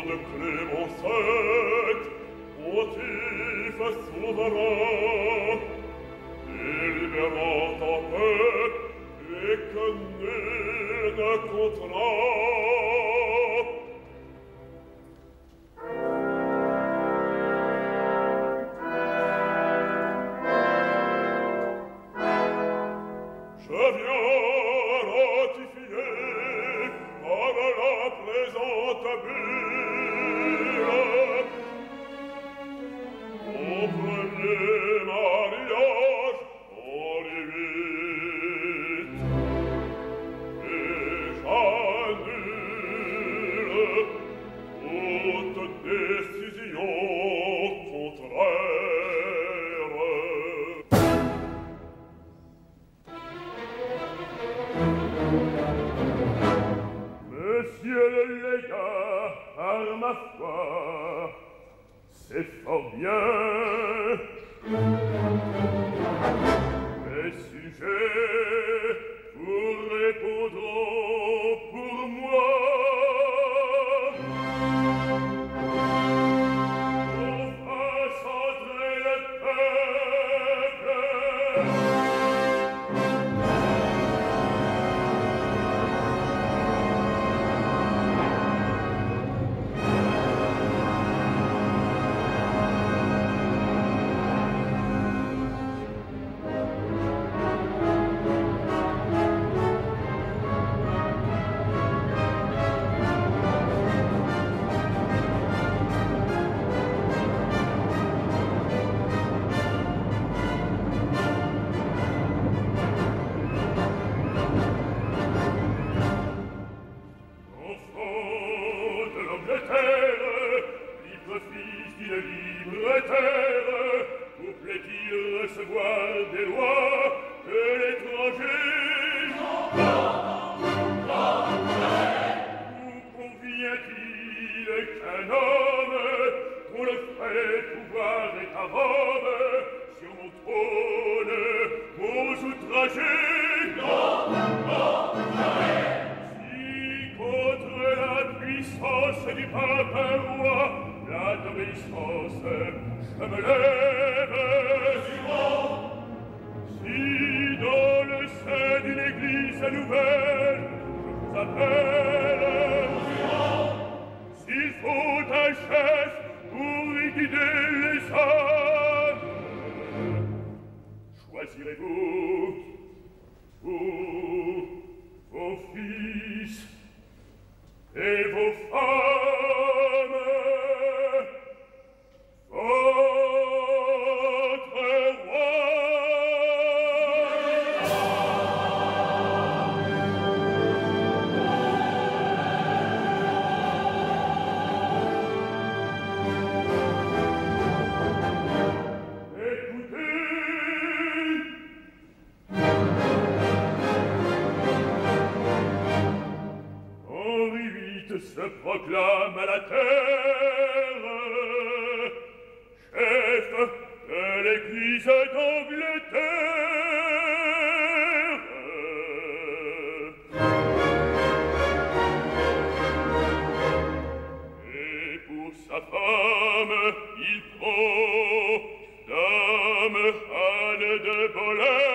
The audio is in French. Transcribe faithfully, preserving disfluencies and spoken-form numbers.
de Clémencette, pontife souverain, délibérant en paix et que nul ne contraint. Je viens ratifier par la présente bulle mon premier mariage en limite et j'annule toute décision contraire. Monsieur le légat, par ma foi, c'est fort bien. Mes sujets vous répondront pour moi. On fasse entrer le peuple. Recevoir des lois que l'étranger vous convient-il qu'un homme dont le vrai pouvoir est à Rome sur mon trône m'ose outrager? Non, non, jamais. Si contre la puissance du pape roi, la d'obéissance, je me lève. Si dans le sein d'une église nouvelle, je vous appelle, s'il faut un chef pour y guider les hommes, choisirez-vous, vous, vos fils et vos femmes, votre roi. Se proclame à la terre chef de l'église d'Angleterre. Et pour sa femme, il prend dame Anne de Boleyn.